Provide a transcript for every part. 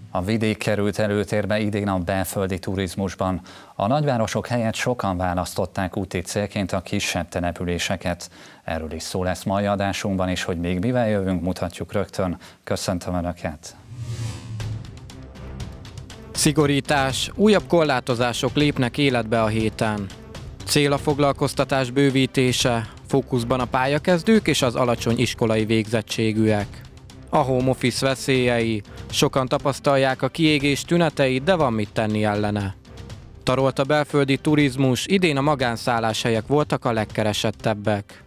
A vidék került előtérbe idén a belföldi turizmusban. A nagyvárosok helyett sokan választották úti célként a kisebb településeket. Erről is szó lesz mai adásunkban, és hogy még mivel jövünk, mutatjuk rögtön. Köszöntöm Önöket! Szigorítás, újabb korlátozások lépnek életbe a héten. Cél a foglalkoztatás bővítése, fókuszban a pályakezdők és az alacsony iskolai végzettségűek. A home office veszélyei, sokan tapasztalják a kiégés tüneteit, de van mit tenni ellene. Tarolt a belföldi turizmus, idén a magánszálláshelyek voltak a legkeresettebbek.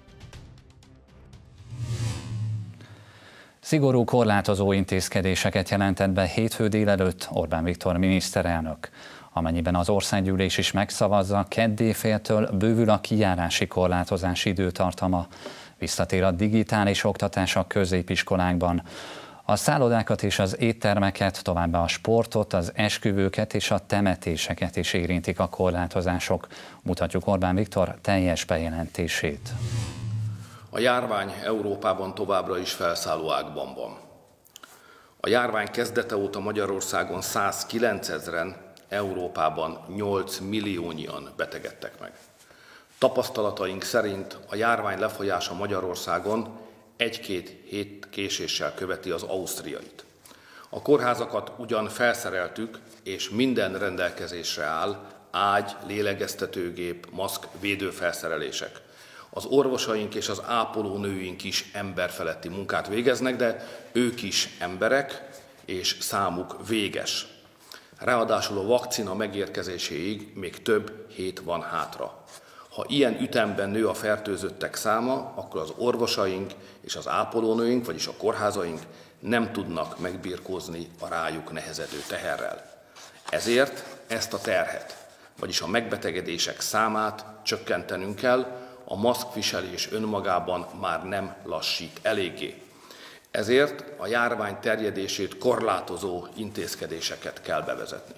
Szigorú korlátozó intézkedéseket jelentett be hétfő délelőtt Orbán Viktor miniszterelnök. Amennyiben az országgyűlés is megszavazza, kedd délféltől bővül a kijárási korlátozás időtartama. Visszatér a digitális oktatás a középiskolákban. A szállodákat és az éttermeket, továbbá a sportot, az esküvőket és a temetéseket is érintik a korlátozások. Mutatjuk Orbán Viktor teljes bejelentését. A járvány Európában továbbra is felszálló ágban van. A járvány kezdete óta Magyarországon 109 000-en, Európában 8 milliónyian betegedtek meg. Tapasztalataink szerint a járvány lefolyása Magyarországon 1-2 hét késéssel követi az ausztriait. A kórházakat ugyan felszereltük, és minden rendelkezésre áll, ágy, lélegeztetőgép, maszk, védőfelszerelések. Az orvosaink és az ápolónőink is emberfeletti munkát végeznek, de ők is emberek, és számuk véges. Ráadásul a vakcina megérkezéséig még több hét van hátra. Ha ilyen ütemben nő a fertőzöttek száma, akkor az orvosaink és az ápolónőink, vagyis a kórházaink nem tudnak megbirkózni a rájuk nehezedő teherrel. Ezért ezt a terhet, vagyis a megbetegedések számát csökkentenünk kell, a maszkviselés önmagában már nem lassít eléggé. Ezért a járvány terjedését korlátozó intézkedéseket kell bevezetni.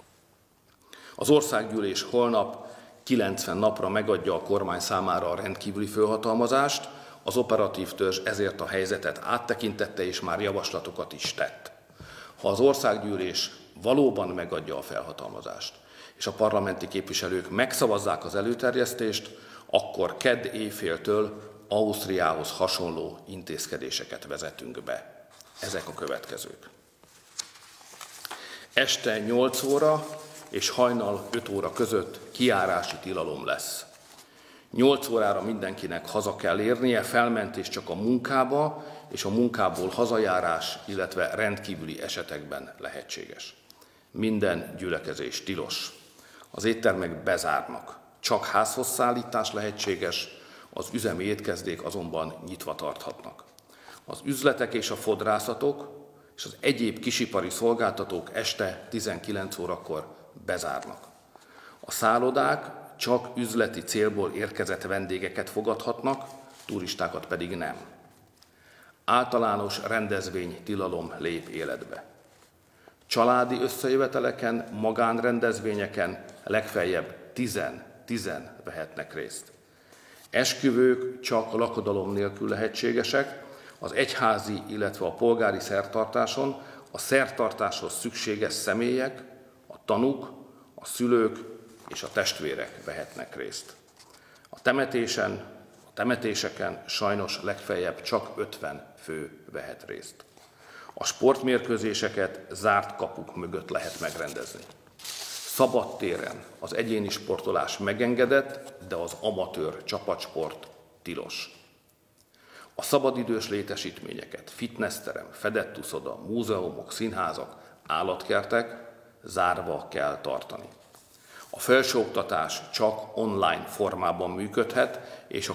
Az országgyűlés holnap 90 napra megadja a kormány számára a rendkívüli fölhatalmazást, az operatív törzs ezért a helyzetet áttekintette és már javaslatokat is tett. Ha az országgyűlés valóban megadja a felhatalmazást, és a parlamenti képviselők megszavazzák az előterjesztést, akkor kedd éjféltől Ausztriához hasonló intézkedéseket vezetünk be. Ezek a következők. Este 8 óra és hajnal 5 óra között kijárási tilalom lesz. 8 órára mindenkinek haza kell érnie, felmentés csak a munkába, és a munkából hazajárás, illetve rendkívüli esetekben lehetséges. Minden gyülekezés tilos. Az éttermek bezárnak. Csak házhoz szállítás lehetséges, az üzemi étkezdék azonban nyitva tarthatnak. Az üzletek és a fodrászatok és az egyéb kisipari szolgáltatók este 19 órakor bezárnak. A szállodák csak üzleti célból érkezett vendégeket fogadhatnak, turistákat pedig nem. Általános rendezvénytilalom lép életbe. Családi összejöveteleken, magánrendezvényeken legfeljebb 10 vehetnek részt. Esküvők csak lakodalom nélkül lehetségesek, az egyházi, illetve a polgári szertartáson a szertartáshoz szükséges személyek, a tanúk, a szülők és a testvérek vehetnek részt. A temetéseken sajnos legfeljebb csak 50 fő vehet részt. A sportmérkőzéseket zárt kapuk mögött lehet megrendezni. Szabadtéren az egyéni sportolás megengedett, de az amatőr csapatsport tilos. A szabadidős létesítményeket, fitnessterem, fedett uszoda, múzeumok, színházak, állatkertek zárva kell tartani. A felsőoktatás csak online formában működhet, és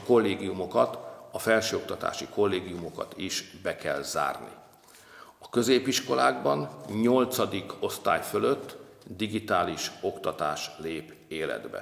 a felsőoktatási kollégiumokat is be kell zárni. A középiskolákban 8. osztály fölött digitális oktatás lép életbe.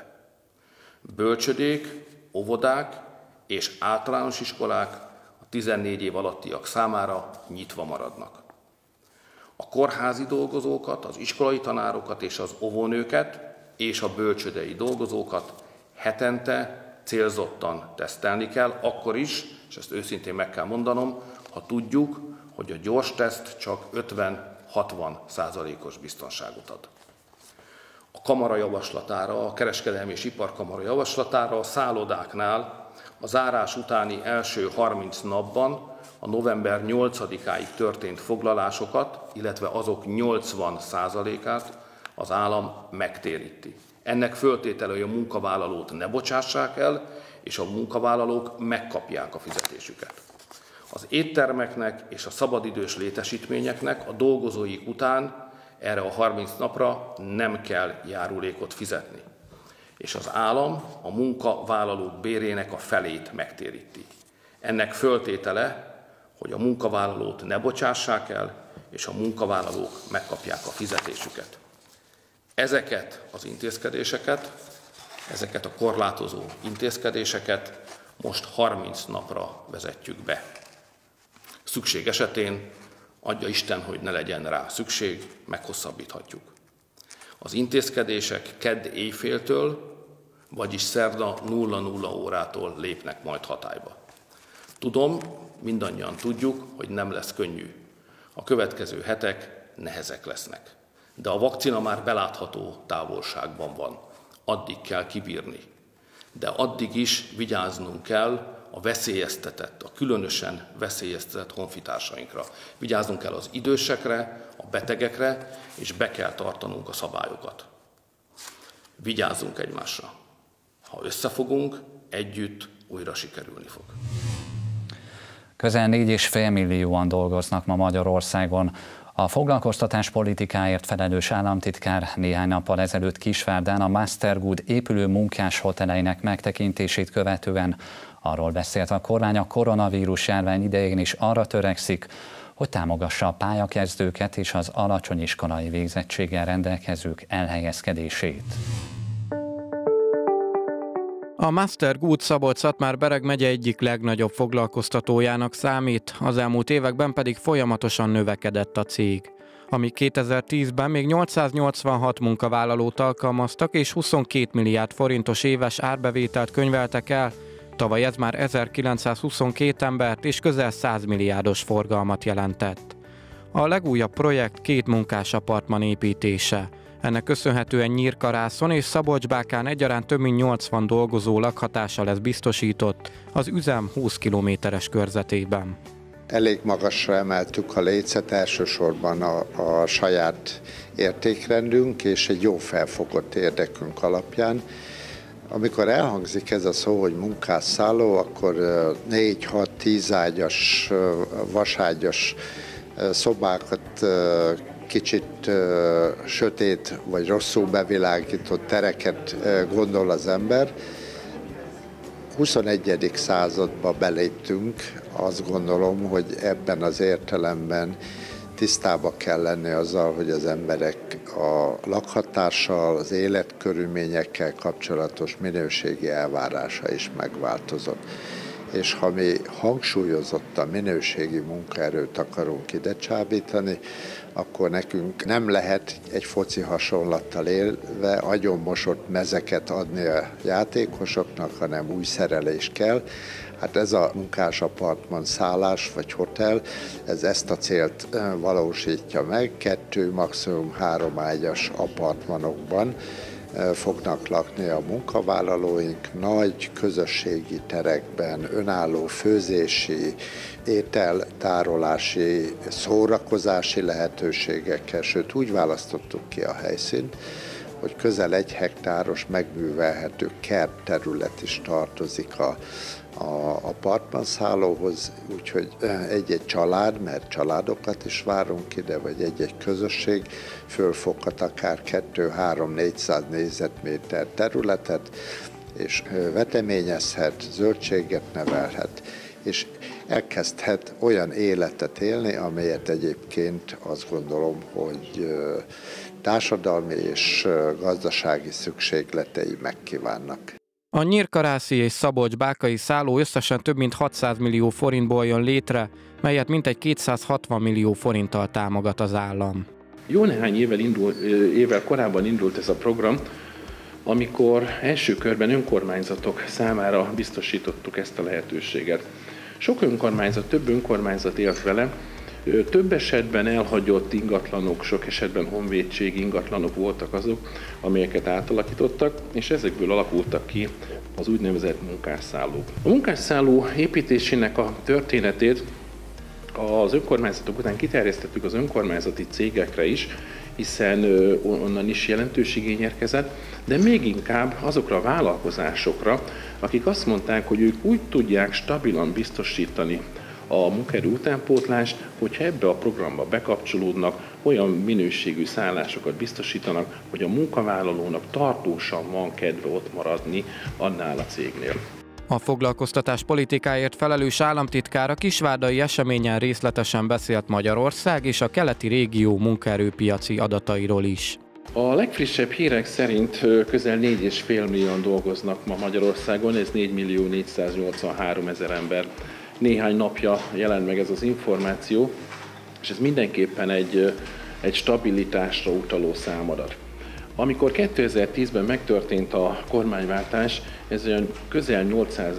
Bölcsödék, óvodák és általános iskolák a 14 év alattiak számára nyitva maradnak. A kórházi dolgozókat, az iskolai tanárokat és az óvónőket és a bölcsődei dolgozókat hetente célzottan tesztelni kell, akkor is, és ezt őszintén meg kell mondanom, ha tudjuk, hogy a gyors teszt csak 60%-os biztonságot ad. A kamara javaslatára, a Kereskedelmi és Iparkamara javaslatára a szállodáknál a zárás utáni első 30 napban a november 8-áig történt foglalásokat, illetve azok 80%-át az állam megtéríti. Ennek föltétele, hogy a munkavállalót ne bocsássák el, és a munkavállalók megkapják a fizetésüket. Az éttermeknek és a szabadidős létesítményeknek a dolgozóik után erre a 30 napra nem kell járulékot fizetni, és az állam a munkavállalók bérének a felét megtéríti. Ennek föltétele, hogy a munkavállalót ne bocsássák el, és a munkavállalók megkapják a fizetésüket. Ezeket az intézkedéseket, ezeket a korlátozó intézkedéseket most 30 napra vezetjük be. Szükség esetén, adja Isten, hogy ne legyen rá szükség, meghosszabbíthatjuk. Az intézkedések kedd éjféltől, vagyis szerda 00 órától lépnek majd hatályba. Tudom, mindannyian tudjuk, hogy nem lesz könnyű. A következő hetek nehezek lesznek. De a vakcina már belátható távolságban van. Addig kell kibírni. De addig is vigyáznunk kell a veszélyeztetett, a különösen veszélyeztetett honfitársainkra. Vigyáznunk kell az idősekre, a betegekre, és be kell tartanunk a szabályokat. Vigyázzunk egymásra. Ha összefogunk, együtt újra sikerülni fog. Közel 4,5 millióan dolgoznak ma Magyarországon. A foglalkoztatás politikáért felelős államtitkár néhány nappal ezelőtt Kisvárdán a Mastergood épülő munkás hoteleinek megtekintését követően arról beszélt, a kormány a koronavírus járvány idején is arra törekszik, hogy támogassa a pályakezdőket és az alacsony iskolai végzettséggel rendelkezők elhelyezkedését. A Mastergood Szabolcs-Szatmár-Bereg megye egyik legnagyobb foglalkoztatójának számít, az elmúlt években pedig folyamatosan növekedett a cég. Amíg 2010-ben még 886 munkavállalót alkalmaztak és 22 milliárd forintos éves árbevételt könyveltek el, tavaly ez már 1922 embert és közel 100 milliárdos forgalmat jelentett. A legújabb projekt 2 munkás apartman építése. Ennek köszönhetően Nyírkarászon és Szabolcs-Bákán egyaránt több mint 80 dolgozó lakhatása lesz biztosított az üzem 20 kilométeres körzetében. Elég magasra emeltük a lécet, elsősorban a saját értékrendünk és egy jó felfogott érdekünk alapján. Amikor elhangzik ez a szó, hogy munkásszálló, akkor 4-6-10 ágyas, vaságyas szobákat, kicsit sötét vagy rosszul bevilágított tereket gondol az ember. 21. századba beléptünk, azt gondolom, hogy ebben az értelemben tisztába kell lenni azzal, hogy az emberek a lakhatással, az életkörülményekkel kapcsolatos minőségi elvárása is megváltozott. És ha mi hangsúlyozottan minőségi munkaerőt akarunk ide csábítani, akkor nekünk nem lehet egy foci hasonlattal élve agyonmosott mezeket adni a játékosoknak, hanem új szerelés kell. Hát ez a munkás apartman szállás vagy hotel, ez ezt a célt valósítja meg, 2, maximum 3 ágyas apartmanokban fognak lakni a munkavállalóink, nagy közösségi terekben, önálló főzési, ételtárolási, szórakozási lehetőségekkel, sőt úgy választottuk ki a helyszínt, hogy közel 1 hektáros megművelhető kertterület is tartozik a apartmanszállóhoz, úgyhogy egy-egy család, mert családokat is várunk ide, vagy egy-egy közösség fölfoghat akár 200-300-400 négyzetméter területet, és veteményezhet, zöldséget nevelhet, és elkezdhet olyan életet élni, amelyet egyébként azt gondolom, hogy társadalmi és gazdasági szükségletei megkívánnak. A nyírkarászi és szabolcs-bákai szálló összesen több mint 600 millió forintból jön létre, melyet mintegy 260 millió forinttal támogat az állam. Jó néhány évvel korábban indult ez a program, amikor első körben önkormányzatok számára biztosítottuk ezt a lehetőséget. Sok önkormányzat, több önkormányzat élt vele, Több esetben elhagyott ingatlanok, sok esetben honvédségi ingatlanok voltak azok, amelyeket átalakítottak, és ezekből alakultak ki az úgynevezett munkásszállók. A munkásszálló építésének a történetét az önkormányzatok után kiterjesztettük az önkormányzati cégekre is, hiszen onnan is jelentős igény érkezett, de még inkább azokra a vállalkozásokra, akik azt mondták, hogy ők úgy tudják stabilan biztosítani a munkaerő utánpótlást, hogyha ebbe a programba bekapcsolódnak, olyan minőségű szállásokat biztosítanak, hogy a munkavállalónak tartósan van kedve ott maradni annál a cégnél. A foglalkoztatás politikáért felelős államtitkár a kisvárdai eseményen részletesen beszélt Magyarország és a keleti régió munkaerőpiaci adatairól is. A legfrissebb hírek szerint közel 4,5 millióan dolgoznak ma Magyarországon, ez 4.483.000 ember. Néhány napja jelent meg ez az információ, és ez mindenképpen egy stabilitásra utaló számadat. Amikor 2010-ben megtörtént a kormányváltás, ez olyan közel 800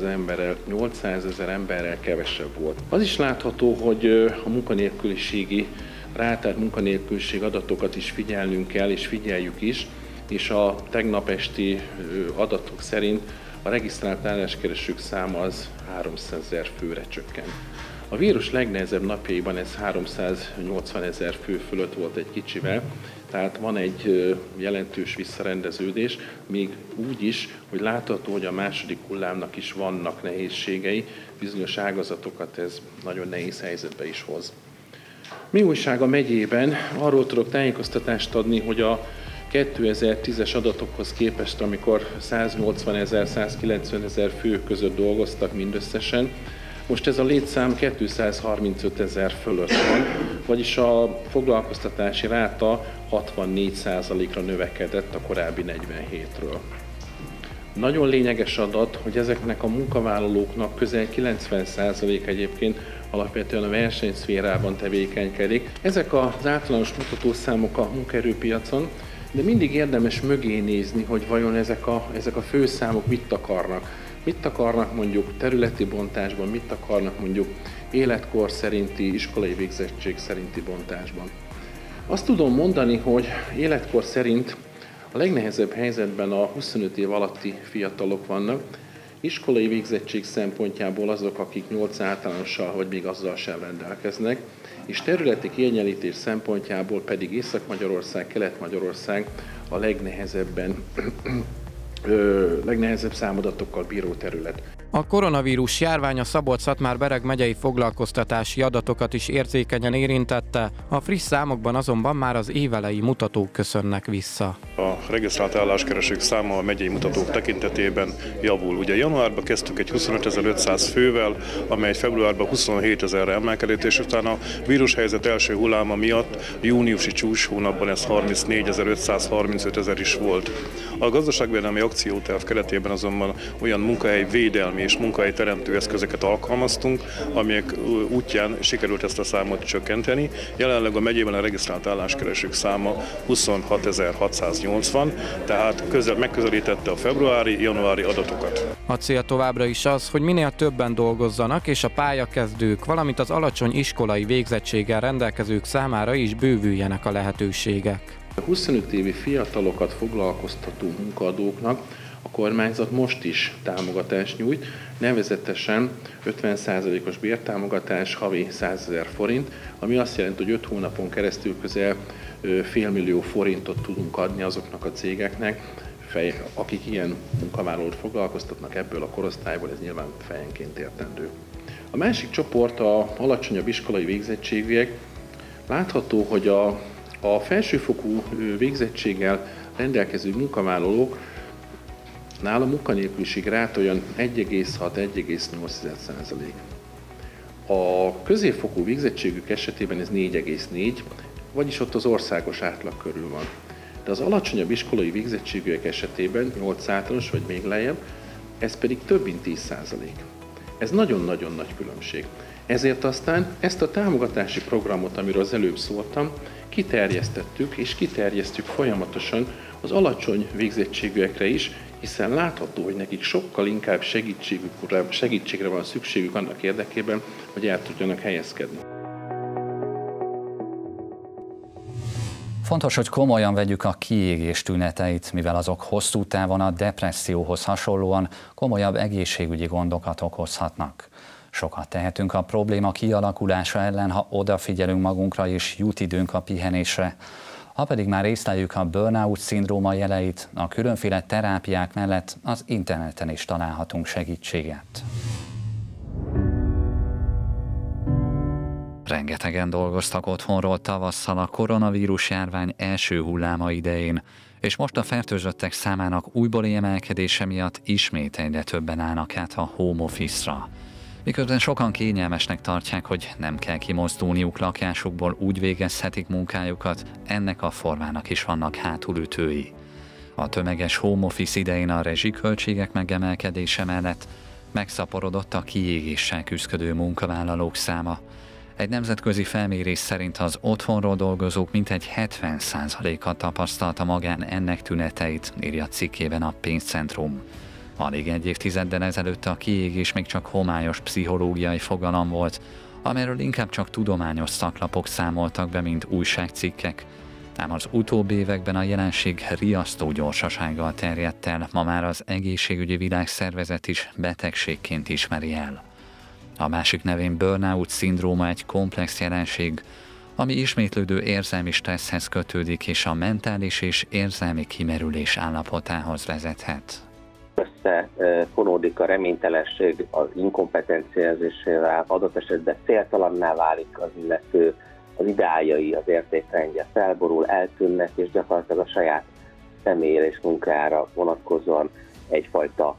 000 emberrel kevesebb volt. Az is látható, hogy a munkanélküliségi rátárt munkanélküliség adatokat is figyelnünk kell, és figyeljük is, és a tegnap esti adatok szerint a regisztrált álláskeresők száma az 300 000 főre csökkent. A vírus legnehezebb napjaiban ez 380 000 fő fölött volt egy kicsivel, tehát van egy jelentős visszarendeződés, még úgy is, hogy látható, hogy a második hullámnak is vannak nehézségei, bizonyos ágazatokat ez nagyon nehéz helyzetbe is hoz. Mi újság a megyében? Arról tudok tájékoztatást adni, hogy a 2010-es adatokhoz képest, amikor 180 000, 190 000 fő között dolgoztak mindösszesen, most ez a létszám 235 000 fölött van, vagyis a foglalkoztatási ráta 64%-ra növekedett a korábbi 47-ről. Nagyon lényeges adat, hogy ezeknek a munkavállalóknak közel 90% egyébként alapvetően a versenyszférában tevékenykedik. Ezek az általános mutatószámok a munkaerőpiacon, de mindig érdemes mögé nézni, hogy vajon ezek a főszámok mit akarnak. Mit akarnak mondjuk területi bontásban, mit akarnak mondjuk életkor szerinti, iskolai végzettség szerinti bontásban. Azt tudom mondani, hogy életkor szerint a legnehezebb helyzetben a 25 év alatti fiatalok vannak, iskolai végzettség szempontjából azok, akik 8 általánossal vagy még azzal sem rendelkeznek, és területi kiegyenlítés szempontjából pedig Észak-Magyarország, Kelet-Magyarország a legnehezebb számadatokkal bíró terület. A koronavírus járványa Szabolcs-Szatmár-Bereg megyei foglalkoztatási adatokat is érzékenyen érintette, a friss számokban azonban már az évelei mutatók köszönnek vissza. A regisztrált álláskeresők száma a megyei mutatók tekintetében javul. Ugye januárban kezdtük egy 25.500 fővel, amely februárban 27.000-re emelkedett, és utána a vírushelyzet első hulláma miatt júniusi csúcs hónapban ez 34.535 is volt. A gazdaságvédelmi akcióterv keretében azonban olyan munkahelyvédelmi és munkahelyteremtő eszközöket alkalmaztunk, amelyek útján sikerült ezt a számot csökkenteni. Jelenleg a megyében a regisztrált álláskeresők száma 26.680, tehát megközelítette a februári-januári adatokat. A cél továbbra is az, hogy minél többen dolgozzanak, és a pályakezdők, valamint az alacsony iskolai végzettséggel rendelkezők számára is bővüljenek a lehetőségek. A 25 évi fiatalokat foglalkoztató munkaadóknak a kormányzat most is támogatást nyújt, nevezetesen 50%-os bértámogatás, havi 100 000 forint, ami azt jelenti, hogy 5 hónapon keresztül közel fél millió forintot tudunk adni azoknak a cégeknek, akik ilyen munkavállalót foglalkoztatnak ebből a korosztályból, ez nyilván fejenként értendő. A másik csoport a alacsonyabb iskolai végzettségűek. Látható, hogy a felsőfokú végzettséggel rendelkező munkavállalók nála munkanélküliség ráta olyan 1,6-1,8%. A középfokú végzettségük esetében ez 4,4, vagyis ott az országos átlag körül van. De az alacsonyabb iskolai végzettségűek esetében 8 általános vagy még lejjebb, ez pedig több mint 10%. Ez nagyon-nagyon nagy különbség. Ezért aztán ezt a támogatási programot, amiről az előbb szóltam, kiterjesztettük és kiterjesztjük folyamatosan az alacsony végzettségűekre is, hiszen látható, hogy nekik sokkal inkább segítségre van szükségük annak érdekében, hogy el tudjanak helyezkedni. Fontos, hogy komolyan vegyük a kiégés tüneteit, mivel azok hosszú távon a depresszióhoz hasonlóan komolyabb egészségügyi gondokat okozhatnak. Sokat tehetünk a probléma kialakulása ellen, ha odafigyelünk magunkra és jut időnk a pihenésre. Ha pedig már észleljük a burnout-szindróma jeleit, a különféle terápiák mellett az interneten is találhatunk segítséget. Rengetegen dolgoztak otthonról tavasszal a koronavírus járvány első hulláma idején, és most a fertőzöttek számának újbóli emelkedése miatt ismét egyre többen állnak át a home office-ra. Miközben sokan kényelmesnek tartják, hogy nem kell kimozdulniuk lakásukból, úgy végezhetik munkájukat, ennek a formának is vannak hátulütői. A tömeges home office idején a rezsiköltségek megemelkedése mellett megszaporodott a kiégéssel küzdő munkavállalók száma. Egy nemzetközi felmérés szerint az otthonról dolgozók mintegy 70%-a tapasztalta magán ennek tüneteit, írja cikkében a Pénzcentrum. Alig egy évtizeddel ezelőtt a kiégés még csak homályos pszichológiai fogalom volt, amelyről inkább csak tudományos szaklapok számoltak be, mint újságcikkek. Ám az utóbbi években a jelenség riasztó gyorsasággal terjedt el, ma már az Egészségügyi Világszervezet is betegségként ismeri el. A másik nevén burnout-szindróma egy komplex jelenség, ami ismétlődő érzelmi stresszhez kötődik és a mentális és érzelmi kimerülés állapotához vezethet. Összefonódik a reménytelenség az inkompetencia érzésével, adott esetben céltalanná válik az illető, az ideáljai, az értékrendje felborul, eltűnnek, és gyakorlatilag a saját személyére és munkájára vonatkozóan egyfajta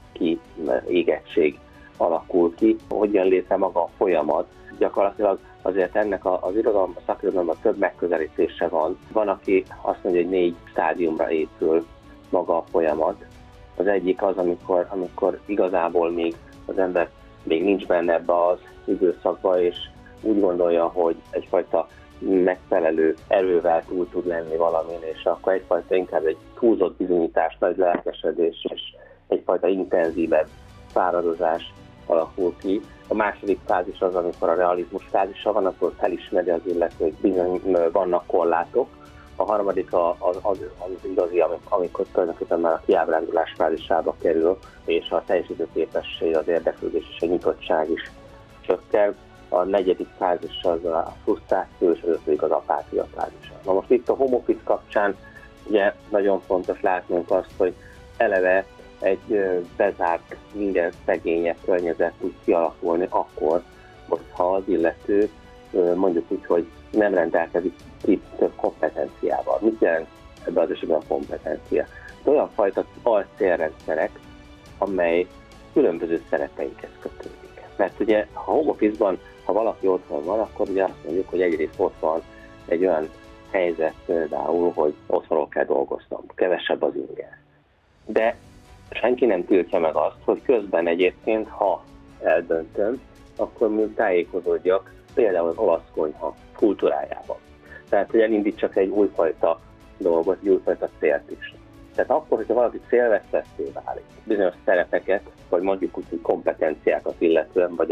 kiégettség alakul ki. Hogyan létre maga a folyamat? Gyakorlatilag azért ennek az irodalom, a szakirodalomban több megközelítése van. Van, aki azt mondja, hogy 4 stádiumra épül maga a folyamat. Az egyik az, amikor igazából még az ember még nincs benne ebbe az időszakba, és úgy gondolja, hogy egyfajta megfelelő erővel túl tud lenni valamin, és akkor egyfajta inkább egy túlzott bizonyítás, nagy lelkesedés, és egyfajta intenzívebb fáradozás alakul ki. A második fázis az, amikor a realizmus fázisa van, akkor felismeri az illető, hogy bizony vannak korlátok. A harmadik az igazi, amikor tulajdonképpen már a kiábrándulás fázisába kerül, és a teljesítőképesség, az érdeklődés és a nyitottság is csökken. A negyedik fázis az a frusztráció, és az ötödik az apátia fázisa. Na most itt a home office kapcsán ugye nagyon fontos látnunk azt, hogy eleve egy bezárt, minden szegényebb környezet tud kialakulni akkor, ha az illető mondjuk úgy, hogy nem rendelkezik több kompetenciával. Mit jelent ebben az esetben a kompetencia? Olyan fajta alcélrendszerek, amely különböző szereteinkhez kötődik. Mert ugye a home office-ban, ha valaki otthon van, akkor ugye azt mondjuk, hogy egyrészt ott van egy olyan helyzet például, hogy otthonról kell dolgoznom, kevesebb az inger. De senki nem tiltja meg azt, hogy közben egyébként, ha eldöntöm, akkor még tájékozódjak például az olasz konyha kultúrájában. Tehát, hogy elindítsak egy újfajta dolgot, egy újfajta célt is. Tehát akkor, hogyha valaki célvesztetté válik, bizonyos szerepeket, vagy mondjuk úgy, hogy kompetenciákat illetően, vagy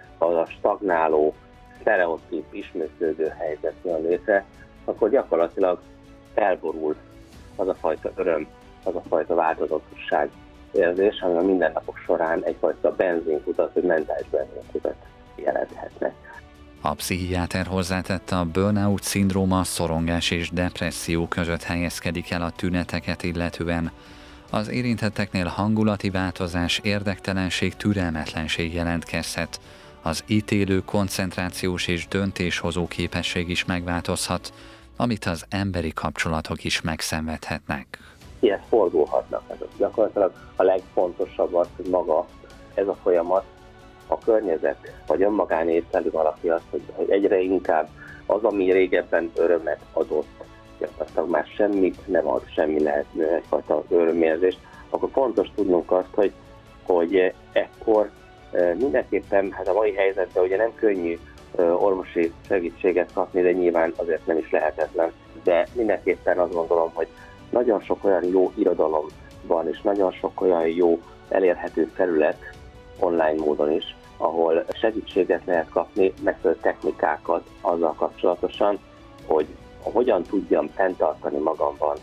a stagnáló, sztereotíp, ismétlődő helyzet jön létre, akkor gyakorlatilag felborul az a fajta öröm, az a fajta változatosság érzés, ami a mindennapok során egyfajta benzinkutat, vagy mentális benzinkutat jelenthetnek. A pszichiáter hozzátette, a burnout-szindróma szorongás és depresszió között helyezkedik el a tüneteket illetően. Az érintetteknél hangulati változás, érdektelenség, türelmetlenség jelentkezhet. Az ítélő, koncentrációs és döntéshozó képesség is megváltozhat, amit az emberi kapcsolatok is megszenvedhetnek. Ilyet fordulhatnak. Gyakorlatilag a legfontosabb az, hogy maga ez a folyamat, a környezet, vagy önmagán észleli valaki azt, hogy egyre inkább az, ami régebben örömet adott, gyakorlatilag már semmit nem ad, semmi lehet egyfajta örömérzést, akkor fontos tudnunk azt, hogy ekkor mindenképpen, hát a mai helyzetben ugye nem könnyű orvosi segítséget kapni, de nyilván azért nem is lehetetlen. De mindenképpen azt gondolom, hogy nagyon sok olyan jó irodalom van, és nagyon sok olyan jó elérhető felület online módon is, ahol segítséget lehet kapni, megfelelő technikákat azzal kapcsolatosan, hogy hogyan tudjam fenntartani magamban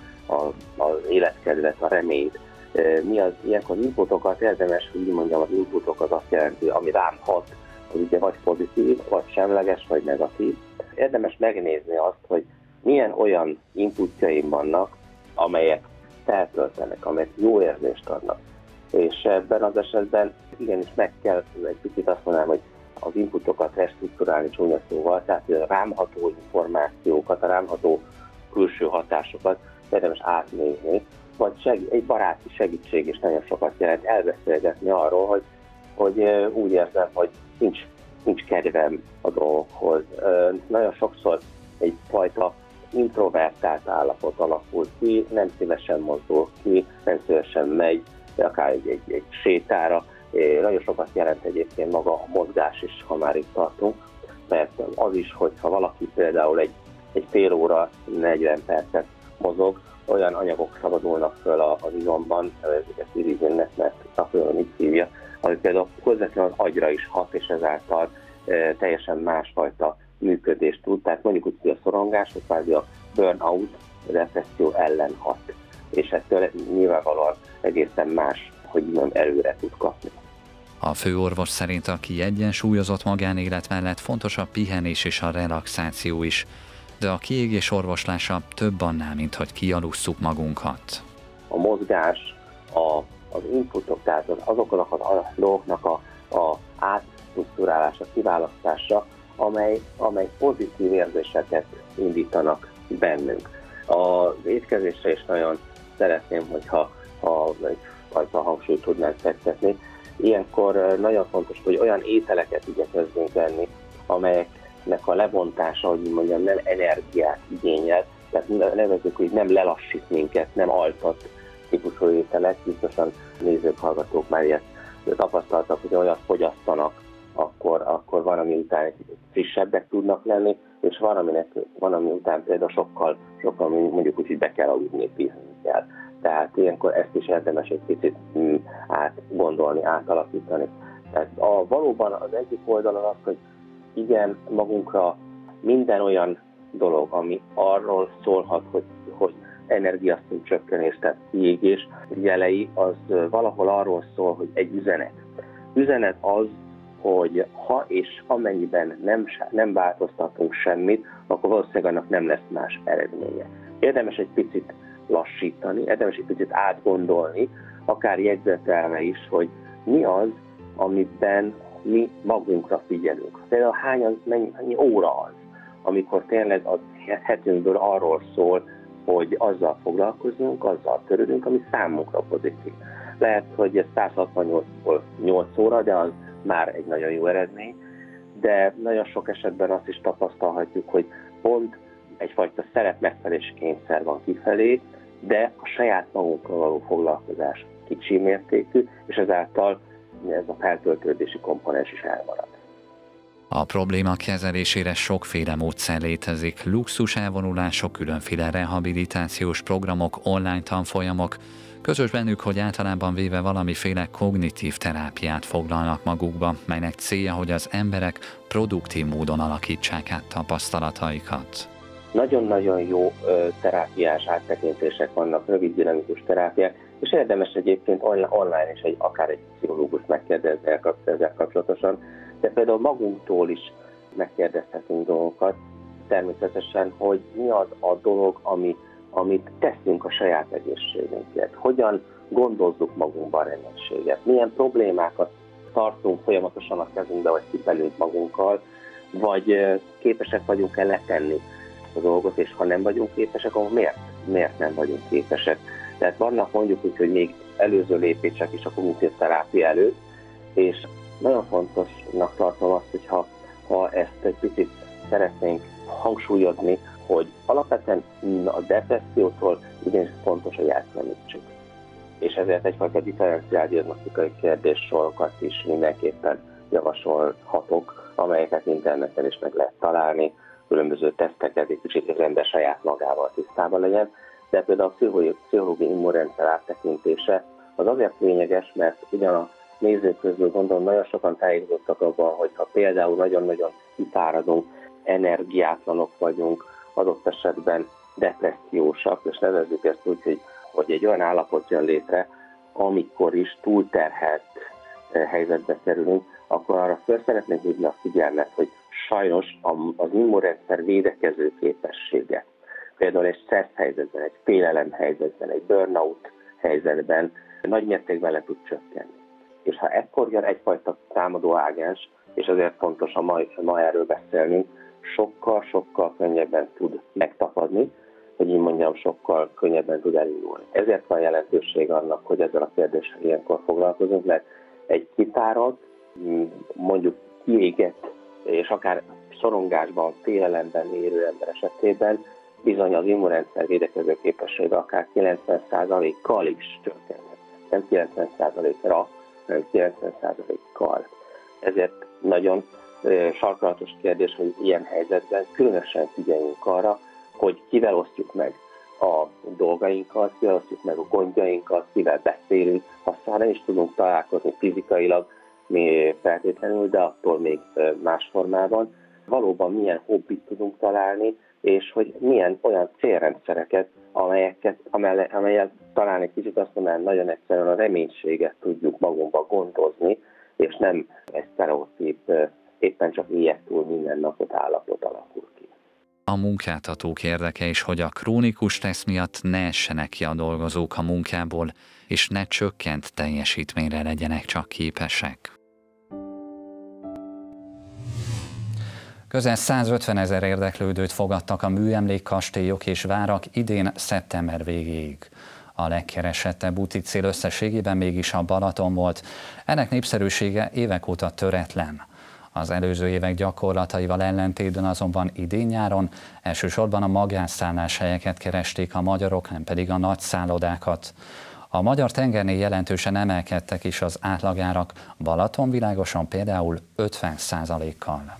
az életkedvet, a reményt. Mi az ilyenkor inputokat, érdemes, hogy így mondjam, az inputok az azt jelenti, ami rám hat, hogy ugye vagy pozitív, vagy semleges, vagy negatív. Érdemes megnézni azt, hogy milyen olyan inputjaim vannak, amelyek feltöltenek, amelyek jó érzést adnak. És ebben az esetben igenis meg kell egy picit azt mondanám, hogy az inputokat restruktúrálni csúnya szóval, tehát a rámható információkat, a rámható külső hatásokat érdemes átnézni, vagy egy baráti segítség is nagyon sokat jelent elbeszélgetni arról, hogy úgy érzem, hogy nincs kedvem a dolgokhoz. Nagyon sokszor egyfajta introvertált állapot alakul ki, nem szívesen mozdul ki, nem szívesen megy, akár egy sétára. Nagyon sokat jelent egyébként maga a mozgás is, ha már itt tartunk, mert az is, hogyha valaki például egy fél óra, 40 percet mozog, olyan anyagok szabadulnak föl az izomban, ezeket irigyönnek, szakmában így hívja, ami például közvetlenül az agyra is hat, és ezáltal teljesen másfajta működést tud. Tehát mondjuk úgy, hogy a szorongás, vagy kvázi a burnout, a depresszió ellen hat. És ettől nyilvánvalóan egészen más, hogy mondjam, előre tud kapni. A főorvos szerint a kiegyensúlyozott magánélet mellett fontos a pihenés és a relaxáció is, de a kiégés orvoslása több annál, mint hogy kialusszuk magunkat. A mozgás, az inputok, tehát azoknak a dolgoknak a átstruktúrálása, kiválasztása, amely pozitív érzéseket indítanak bennünk. Az étkezésre is nagyon szeretném, hogyha egyfajta hangsúlyt tudnánk fektetni. Ilyenkor nagyon fontos, hogy olyan ételeket igyekezzünk enni, amelyeknek a lebontása, hogy mondjam, nem energiát igényel, tehát nevezzük, hogy nem lelassít minket, nem altat típusú ételek, biztosan nézők, hallgatók már ilyet tapasztaltak, hogy olyat fogyasztanak, akkor van, ami után frissebbek tudnak lenni, és van, ami után például sokkal mondjuk úgy, hogy be kell aludni, pihenni kell. Tehát ilyenkor ezt is érdemes egy picit átgondolni, átalakítani. Tehát valóban az egyik oldalon az, hogy igen, magunkra minden olyan dolog, ami arról szólhat, hogy energiaszint csökkenés, tehát kiégés jelei, az valahol arról szól, hogy egy üzenet. Üzenet az, hogy ha és amennyiben nem változtatunk semmit, akkor valószínűleg annak nem lesz más eredménye. Érdemes egy picit lassítani, érdemes egy picit átgondolni, akár jegyzetelve is, hogy mi az, amiben mi magunkra figyelünk. Például mennyi óra az, amikor tényleg a hetünkből arról szól, hogy azzal foglalkozunk, azzal törődünk, ami számunkra pozitív. Lehet, hogy ez 168-ból 8 óra, de az már egy nagyon jó eredmény, de nagyon sok esetben azt is tapasztalhatjuk, hogy pont egyfajta szerep-megfelelési kényszer van kifelé, de a saját magunkkal való foglalkozás kicsi mértékű, és ezáltal ez a feltöltődési komponens is elmarad. A probléma kezelésére sokféle módszer létezik, luxus elvonulások, különféle rehabilitációs programok, online tanfolyamok. Közös bennük, hogy általában véve valamiféle kognitív terápiát foglalnak magukba, melynek célja, hogy az emberek produktív módon alakítsák át tapasztalataikat. Nagyon-nagyon jó terápiás áttekintések vannak, rövid dinamikus terápiák, és érdemes egyébként online is akár egy pszichológust megkérdezni ezzel kapcsolatosan, de például magunktól is megkérdezhetünk dolgokat, természetesen, hogy mi az a dolog, amit teszünk a saját egészségünkért, hogyan gondozzuk magunkban reménységet, milyen problémákat tartunk folyamatosan a kezünkbe, vagy kipelünk magunkkal, vagy képesek vagyunk-e letenni a dolgot, és ha nem vagyunk képesek, akkor miért nem vagyunk képesek. Tehát vannak mondjuk úgy, hogy még előző lépések is a kognitív terápia előtt, és nagyon fontosnak tartom azt, hogy ha ezt egy picit szeretnénk hangsúlyozni, hogy alapvetően a depressziótól igenis fontos, hogy elkülönítsük. És ezért egyfajta differenciált diagnosztikai kérdéssorokat is mindenképpen javasolhatok, amelyeket interneten is meg lehet találni, különböző teszteket, egy kicsit az ember saját magával tisztában legyen, de például a pszichológiai immunrendszer áttekintése az azért lényeges, mert ugyan a nézők közül gondolom nagyon sokan tájékozottak abban, hogy ha például nagyon-nagyon kifáradunk, energiátlanok vagyunk, adott esetben depressziósak, és nevezzük ezt úgy, hogy egy olyan állapot jön létre, amikor is túlterhelt helyzetbe kerülünk, akkor arra fel szeretnénk hívni a figyelmet, hogy sajnos az immunrendszer védekező képessége, például egy stressz helyzetben, egy félelem helyzetben, egy burnout helyzetben nagy mértékben le tud csökkenni. És ha ekkor jön egyfajta támadó ágens, és azért fontos ma erről beszélnünk, sokkal könnyebben tud megtapadni, hogy így mondjam, sokkal könnyebben tud elindulni. Ezért van jelentőség annak, hogy ezzel a kérdéssel ilyenkor foglalkozunk, mert egy kitárolt, mondjuk kiégett, és akár szorongásban, félelemben érő ember esetében bizony az immunrendszer védekező képessége akár 90%-kal is csökkenhet. Nem 90%-ra, hanem 90%-kal. Ezért nagyon sarkalatos kérdés, hogy ilyen helyzetben különösen figyeljünk arra, hogy kivel osztjuk meg a dolgainkat, kivel osztjuk meg a gondjainkat, kivel beszélünk, aztán nem is tudunk találkozni fizikailag feltétlenül, de attól még más formában. Valóban milyen hobbit tudunk találni, és hogy milyen olyan célrendszereket, amelyel talán egy kicsit azt mondanám, nagyon egyszerűen a reménységet tudjuk magunkba gondozni, és nem egy sztereotíp, éppen csak éjjel túl minden napot állapot alakul ki. A munkáltatók érdeke is, hogy a krónikus stressz miatt ne essenek ki a dolgozók a munkából, és ne csökkent teljesítményre legyenek csak képesek. Közel 150 000 érdeklődőt fogadtak a műemlékkastélyok és várak idén szeptember végéig. A legkeresettebb úti cél összességében mégis a Balaton volt. Ennek népszerűsége évek óta töretlen. Az előző évek gyakorlataival ellentétben azonban idén nyáron elsősorban a magánszálláshelyeket keresték a magyarok, nem pedig a nagy szállodákat. A magyar tengernél jelentősen emelkedtek is az átlagárak, Balatonvilágoson például 50%-kal.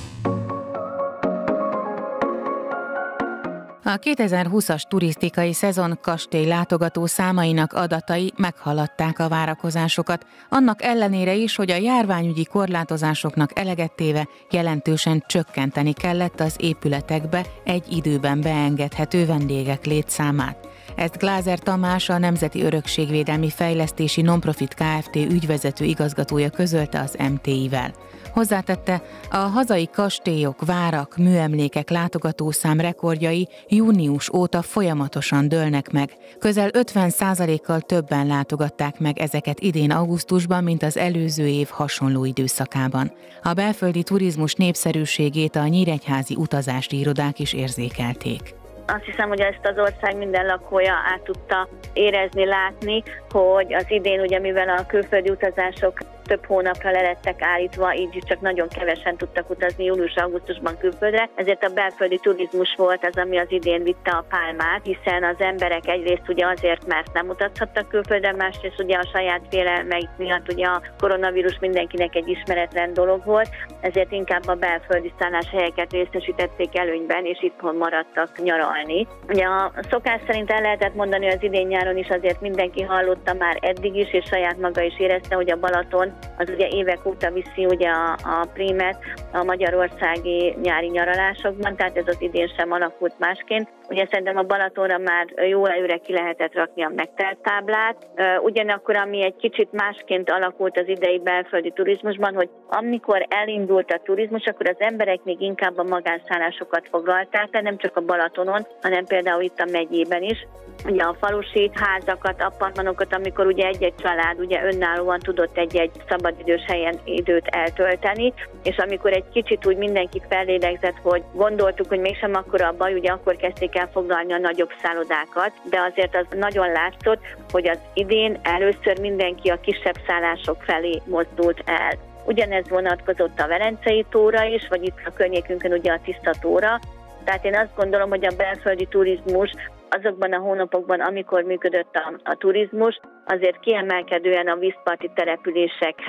A 2020-as turisztikai szezon kastély látogató számainak adatai meghaladták a várakozásokat, annak ellenére is, hogy a járványügyi korlátozásoknak eleget téve jelentősen csökkenteni kellett az épületekbe egy időben beengedhető vendégek létszámát. Ezt Glázer Tamás, a Nemzeti Örökségvédelmi Fejlesztési Nonprofit Kft. Ügyvezető igazgatója közölte az MTI-vel. Hozzátette, a hazai kastélyok, várak, műemlékek látogatószám rekordjai június óta folyamatosan dőlnek meg. Közel 50%-kal többen látogatták meg ezeket idén augusztusban, mint az előző év hasonló időszakában. A belföldi turizmus népszerűségét a nyíregyházi utazási irodák is érzékelték. Azt hiszem, hogy ezt az ország minden lakója át tudta érezni, látni, hogy az idén ugye mivel a külföldi utazások több hónapra le lettek állítva, így csak nagyon kevesen tudtak utazni július-augusztusban külföldre, ezért a belföldi turizmus volt az, ami az idén vitte a pálmát, hiszen az emberek egyrészt ugye azért, mert nem utazhattak külföldre, másrészt ugye a saját félelmeik miatt ugye a koronavírus mindenkinek egy ismeretlen dolog volt, ezért inkább a belföldi szálláshelyeket részesítették előnyben, és itthon maradtak nyaralni. Ugye a szokás szerint el lehetett mondani, hogy az idén nyáron is azért mindenki hallotta már eddig is, és saját maga is érezte, hogy a Balaton az ugye évek óta viszi ugye a prímet a magyarországi nyári nyaralásokban, tehát ez az idén sem alakult másként. Ugye szerintem a Balatonra már jó előre ki lehetett rakni a megtelt táblát. Ugyanakkor, ami egy kicsit másként alakult az idei belföldi turizmusban, hogy amikor elindult a turizmus, akkor az emberek még inkább a magánszállásokat foglalták, tehát nem csak a Balatonon, hanem például itt a megyében is. Ugye a falusi házakat, appartmanokat, amikor ugye egy-egy család ugye önállóan tudott egy-egy szabadidős helyen időt eltölteni, és amikor egy kicsit úgy mindenki fellélegzett, hogy gondoltuk, hogy mégsem akkora a baj, ugye akkor kezdték el foglalni a nagyobb szállodákat, de azért az nagyon látszott, hogy az idén először mindenki a kisebb szállások felé mozdult el. Ugyanez vonatkozott a Velencei tóra is, vagy itt a környékünkön ugye a Tiszta tóra. Tehát én azt gondolom, hogy a belföldi turizmus azokban a hónapokban, amikor működött a turizmus, azért kiemelkedően a vízparti településekhez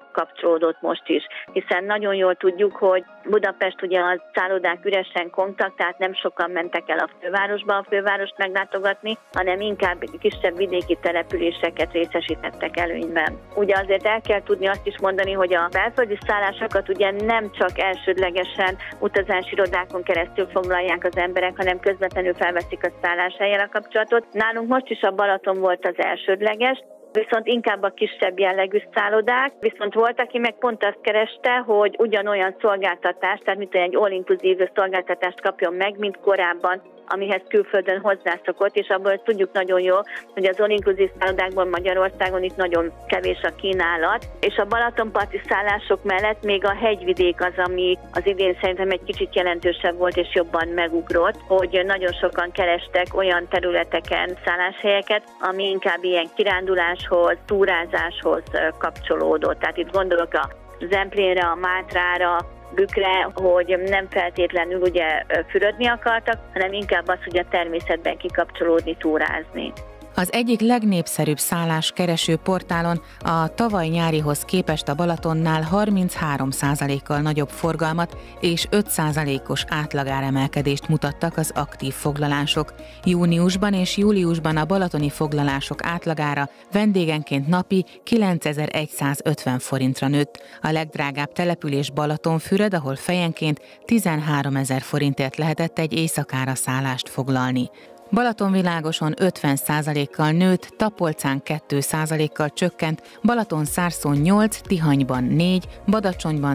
kapcsolódott most is, hiszen nagyon jól tudjuk, hogy Budapest ugye a szállodák üresen kongtak, tehát nem sokan mentek el a fővárosba a fővárost meglátogatni, hanem inkább kisebb vidéki településeket részesítettek előnyben. Ugye azért el kell tudni azt is mondani, hogy a belföldi szállásokat ugye nem csak elsődlegesen utazási irodákon keresztül foglalják az emberek, hanem közvetlenül felveszik a szálláshellyel a kapcsolatot. Nálunk most is a Balaton volt az elsődleges, viszont inkább a kisebb jellegű szállodák, viszont volt, aki meg pont azt kereste, hogy ugyanolyan szolgáltatást, tehát mint egy all-inclusive szolgáltatást kapjon meg, mint korábban, amihez külföldön hozzászokott, és abból tudjuk nagyon jól, hogy az all-inclusive szállodákban Magyarországon itt nagyon kevés a kínálat, és a balatonparti szállások mellett még a hegyvidék az, ami az idén szerintem egy kicsit jelentősebb volt és jobban megugrott, hogy nagyon sokan kerestek olyan területeken szálláshelyeket, ami inkább ilyen kiránduláshoz, túrázáshoz kapcsolódott. Tehát itt gondolok a Zemplénre, a Mátrára, Bükkre, hogy nem feltétlenül ugye fürödni akartak, hanem inkább az, hogy a természetben kikapcsolódni, túrázni. Az egyik legnépszerűbb szálláskereső portálon a tavaly nyárihoz képest a Balatonnál 33%-kal nagyobb forgalmat és 5%-os átlagáremelkedést mutattak az aktív foglalások. Júniusban és júliusban a balatoni foglalások átlagára vendégenként napi 9150 forintra nőtt. A legdrágább település Balatonfüred, ahol fejenként 13 000 forintért lehetett egy éjszakára szállást foglalni. Balatonvilágoson 50%-kal nőtt, Tapolcán 2%-kal csökkent, Balatonszárszón 8, Tihanyban 4, Badacsonyban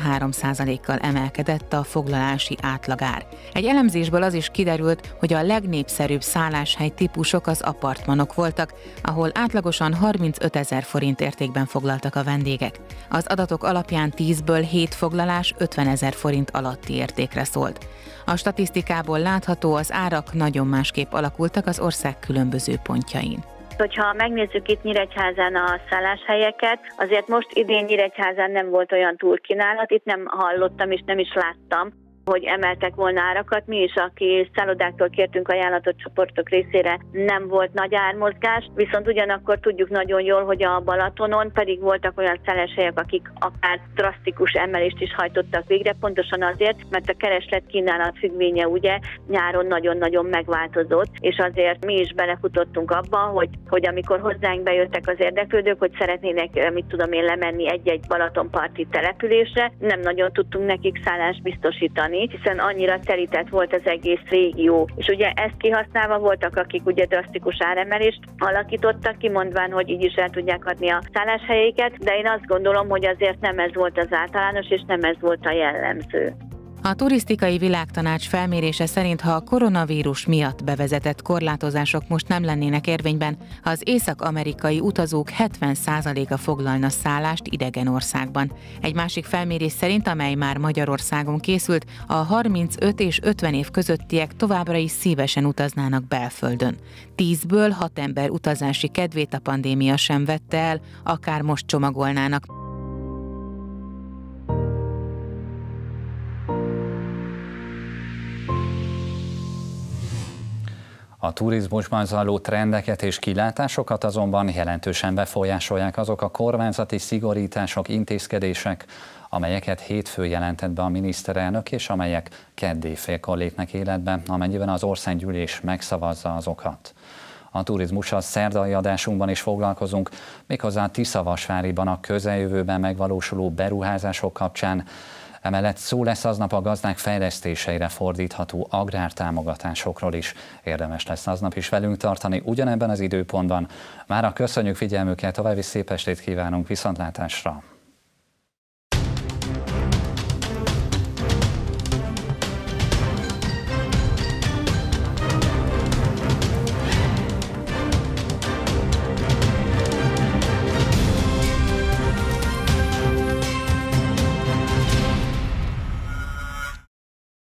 13%-kal emelkedett a foglalási átlagár. Egy elemzésből az is kiderült, hogy a legnépszerűbb szálláshely típusok az apartmanok voltak, ahol átlagosan 35 000 forint értékben foglaltak a vendégek. Az adatok alapján 10-ből 7 foglalás 50 000 forint alatti értékre szólt. A statisztikából látható, az árak nagyon másképp alakultak az ország különböző pontjain. Hogyha megnézzük itt Nyíregyházán a szálláshelyeket, azért most idén Nyíregyházán nem volt olyan túlkínálat, itt nem hallottam és nem is láttam, hogy emeltek volna árakat. Mi is, aki szállodáktól kértünk ajánlatot csoportok részére, nem volt nagy ármozgás, viszont ugyanakkor tudjuk nagyon jól, hogy a Balatonon pedig voltak olyan szálláshelyek, akik akár drasztikus emelést is hajtottak végre, pontosan azért, mert a kereslet-kínálat függvénye ugye nyáron nagyon-nagyon megváltozott, és azért mi is belefutottunk abba, hogy amikor hozzánk bejöttek az érdeklődők, hogy szeretnének, lemenni egy-egy balatonparti településre, nem nagyon tudtunk nekik szállást biztosítani, hiszen annyira terített volt az egész régió. És ugye ezt kihasználva voltak, akik ugye drasztikus áremelést alakítottak ki, mondván, hogy így is el tudják adni a szálláshelyeiket, de én azt gondolom, hogy azért nem ez volt az általános, és nem ez volt a jellemző. A Turisztikai Világtanács felmérése szerint, ha a koronavírus miatt bevezetett korlátozások most nem lennének érvényben, az észak-amerikai utazók 70%-a foglalna szállást idegen országban. Egy másik felmérés szerint, amely már Magyarországon készült, a 35 és 50 év közöttiek továbbra is szívesen utaznának belföldön. 10-ből 6 ember utazási kedvét a pandémia sem vette el, akár most csomagolnának. A turizmusban zajló trendeket és kilátásokat azonban jelentősen befolyásolják azok a kormányzati szigorítások, intézkedések, amelyeket hétfőn jelentett be a miniszterelnök, és amelyek kedd éjfélkor lépnek életbe, amennyiben az országgyűlés megszavazza azokat. A turizmussal szerdai adásunkban is foglalkozunk, méghozzá Tiszavasváriban a közeljövőben megvalósuló beruházások kapcsán. Emellett szó lesz aznap a gazdák fejlesztéseire fordítható agrártámogatásokról is. Érdemes lesz aznap is velünk tartani ugyanebben az időpontban. Mára köszönjük figyelmüket, további szép estét kívánunk, viszontlátásra!